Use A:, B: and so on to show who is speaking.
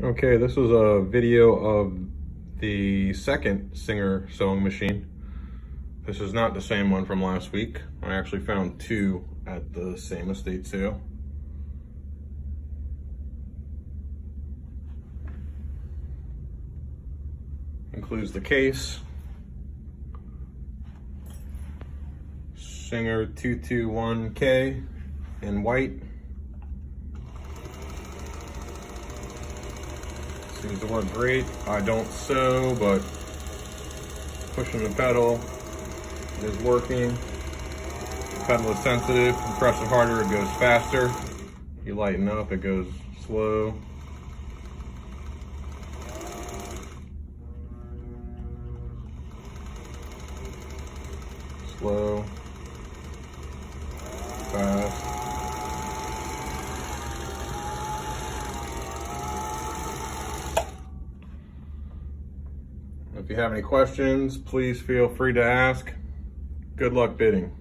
A: Okay, this was a video of the second Singer sewing machine. This is not the same one from last week. I actually found two at the same estate sale. Includes the case, Singer 221K in white. Seems to work great. I don't sew, but pushing the pedal is working. The pedal is sensitive. You press it harder, it goes faster. You lighten up, it goes slow. Slow. Fast. If you have any questions, please feel free to ask. Good luck bidding.